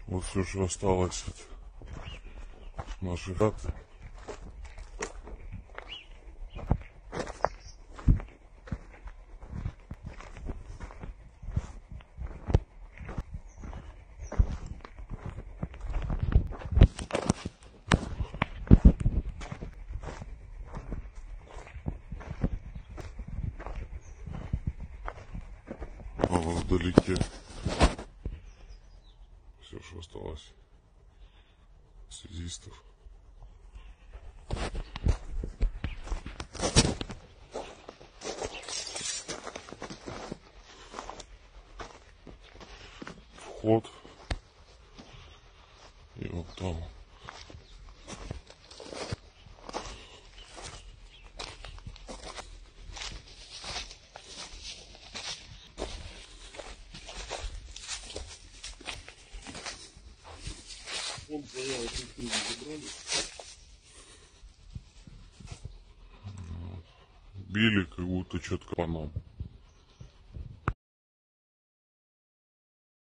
Вот все, что осталось от нашей хаты. Вдалеке все, что осталось связистов. Вход и вот там. Он заяву никто не забрали. Били как будто четко по нам.